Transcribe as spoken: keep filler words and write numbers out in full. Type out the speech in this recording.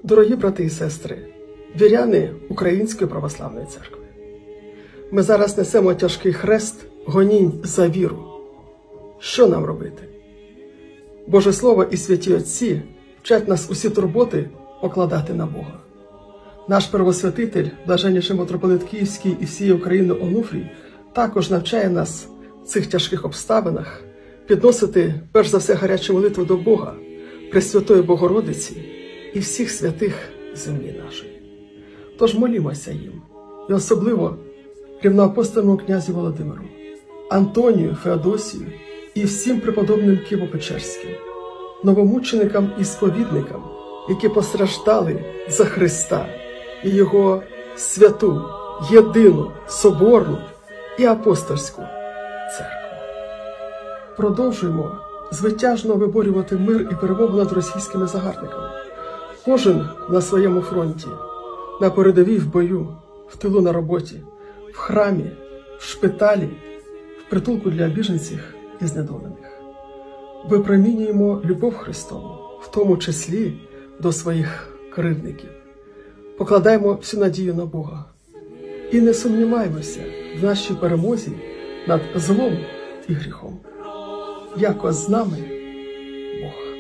Дорогі брати і сестри, віряни Української православної церкви, ми зараз несемо тяжкий хрест гонінь за віру. Що нам робити? Боже Слово і святі Отці вчать нас усі турботи покладати на Бога. Наш первосвятитель, блаженніший митрополит Київський і всієї України Онуфрій, також навчає нас в цих тяжких обставинах підносити, перш за все, гарячу молитву до Бога, Пресвятої Богородиці і всіх святих землі нашої. Тож молімося їм, і особливо рівноапостольному князю Володимиру, Антонію, Феодосію і всім преподобним Києво-Печерським, новомученикам і сповідникам, які постраждали за Христа і Його святу, єдину, соборну і апостольську церкву. Продовжуємо звитяжно виборювати мир і перемогу над російськими загарбниками. Кожен на своєму фронті, на передовій в бою, в тилу на роботі, в храмі, в шпиталі, в притулку для біженців і знедолених. Випромінюємо любов Христову, в тому числі до своїх кривдників. Покладаємо всю надію на Бога. І не сумніваємося в нашій перемозі над злом і гріхом. Яко з нами Бог.